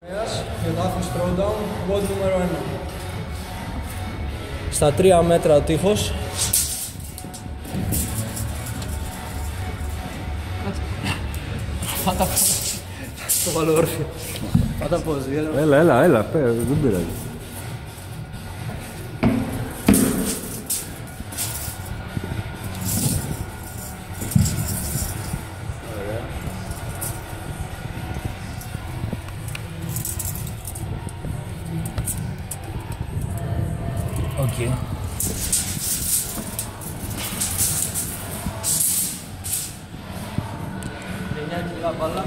Για το Athens Throwdown, WOD νούμερο 1. Στα 3 μέτρα ο τείχος. Πάτα πώς. Το βάλω όρθιο. Πάτα πώς. Έλα, δεν πειράζει. Okay. 9 κιλά μπάλα.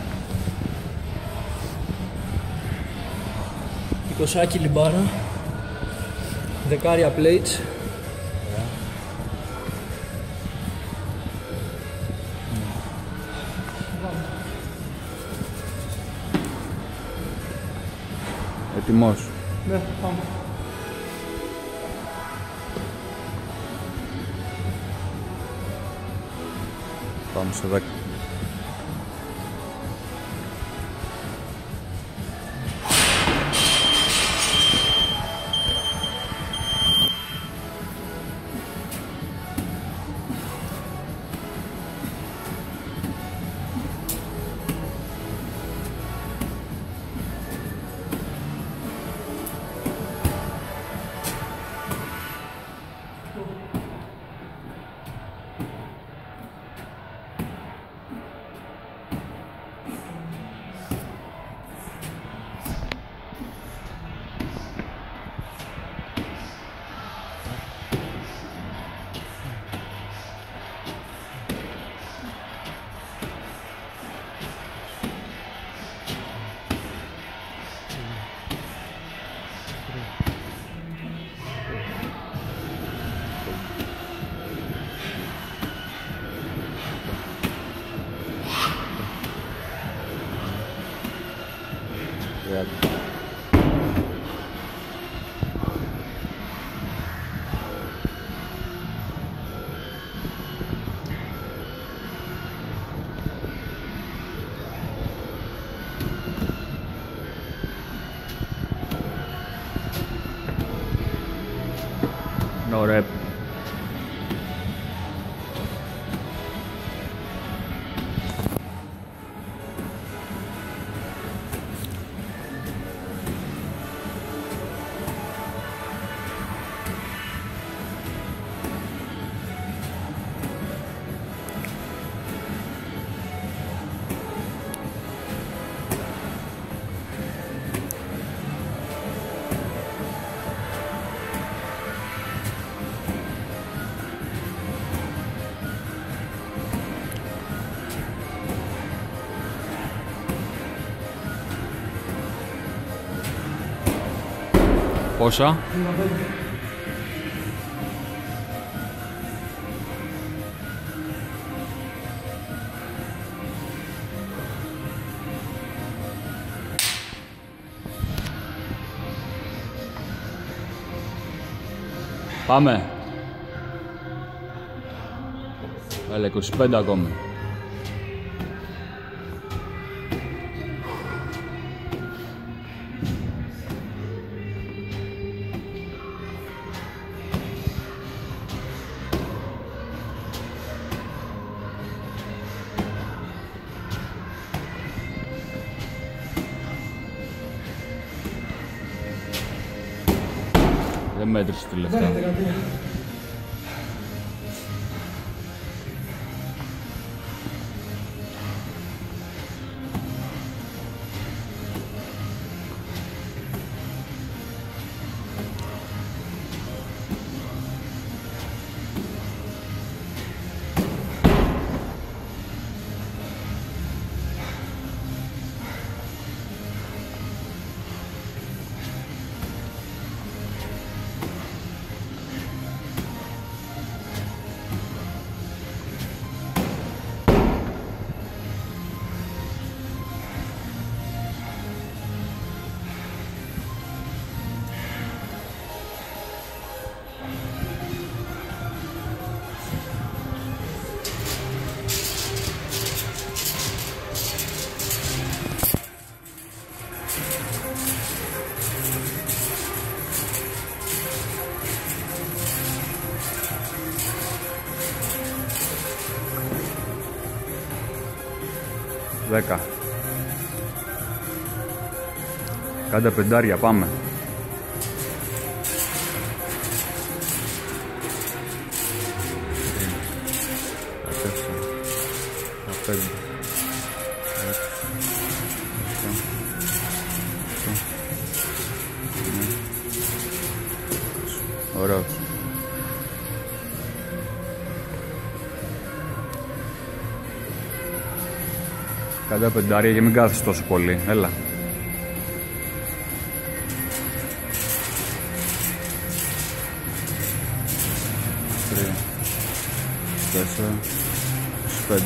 20 λιμπάρα. Δεκάρια plates. Έτοιμος. Ναι, πάμε. Πάμε στο 10. No rep. Πόσα? Πάμε. Έλα, 25 ακόμη. Δεν μέτρησε τελευταία. Δέκα. Κάντε πεντάρια, πάμε. 5. Ωραίος. Κάντε πεντάρια και μην κάθεσαι τόσο πολύ. Έλα. 3, 4, 5.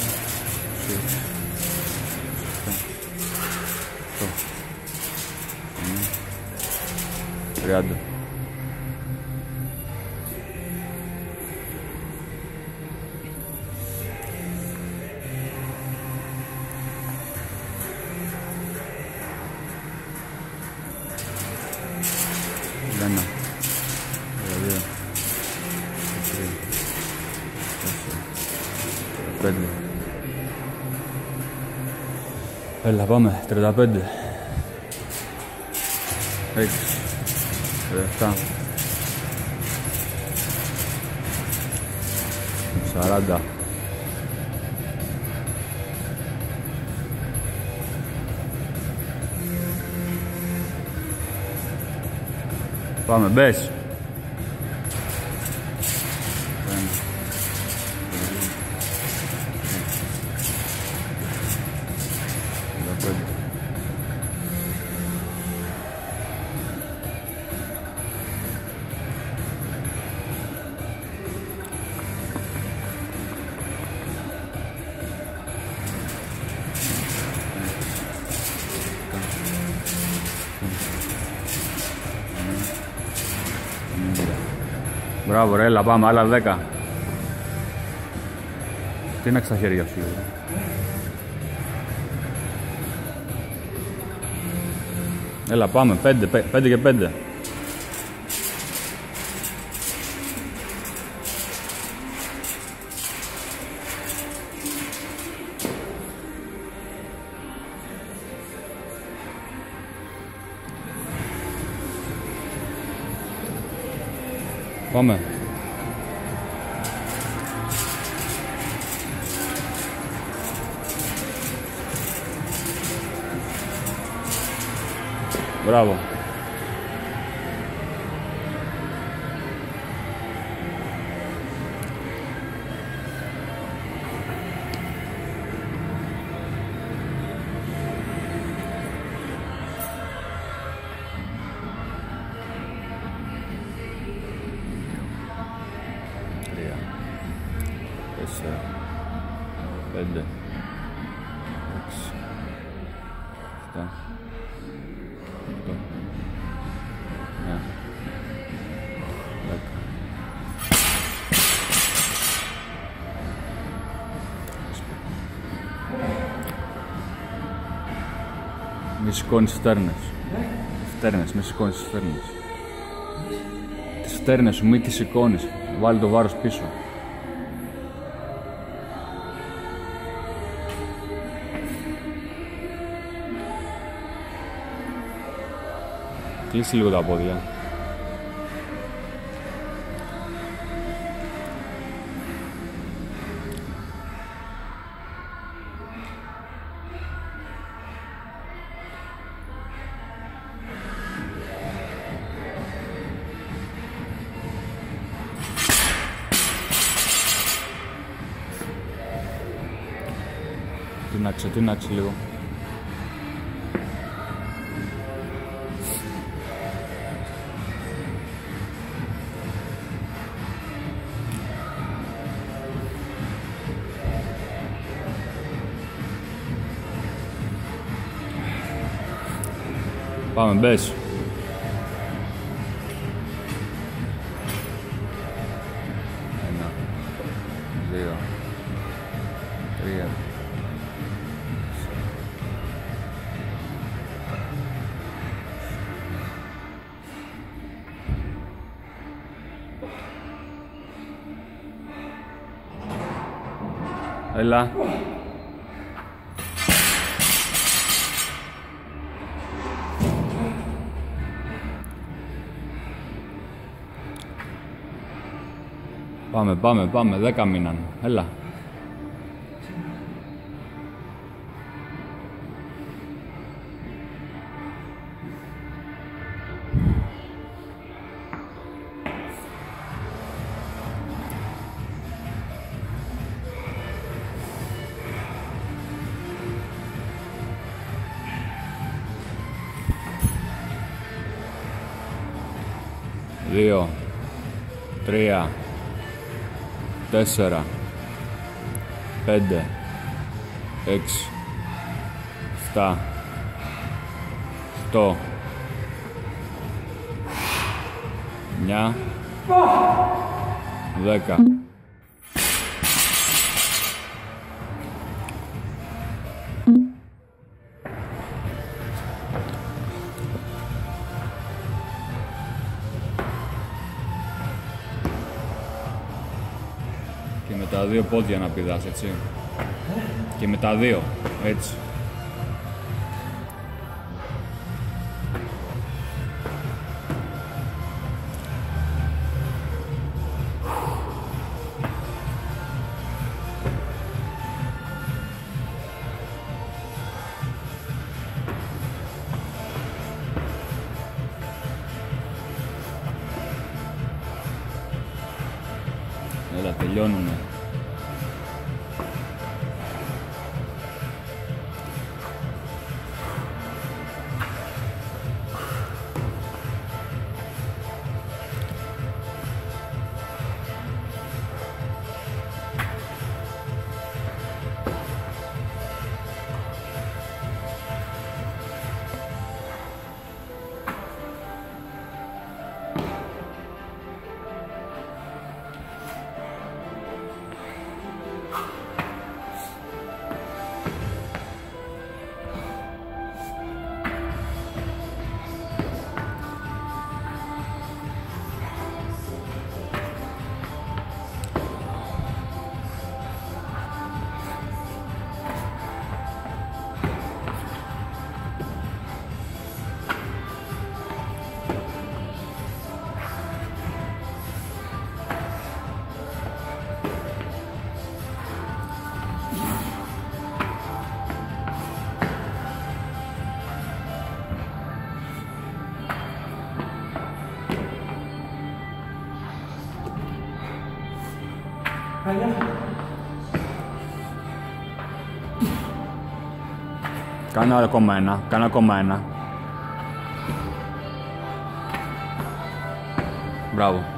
30. Ένα, 2, 3, 4, 5. Έλα, πάμε. 35. 6, 7, 40. Πάμε, μπες. 50. Μπράβο ρε, έλα πάμε, άλλα 10. Τι είναι στα χέρια σου. Έλα πάμε, 5 και 5. Πάμε. Μπράβο. Τέσσερα, 5, 6, 7, 8, 9, 10. Μη σηκώνεις φτέρνες. Φτέρνες, μη σηκώνεις φτέρνες. Τις φτέρνες σου μη τις σηκώνεις. Βάλει το βάρος πίσω. Κλείσει λίγο τα πόδια. Τίναξε λίγο. Πάμε, μπες. Ένα, 2, 3, 4, 5, Έλα. Πάμε, 10 μείναν. Έλα. Δύο, 3, 4, 5, 6, 7, 8, 9, 10. Και με τα δύο πόδια να πηδάς, έτσι. Και με τα δύο, έτσι. Έλα, τελειώνουνε. Κάνε ακόμα ένα. Μπράβο.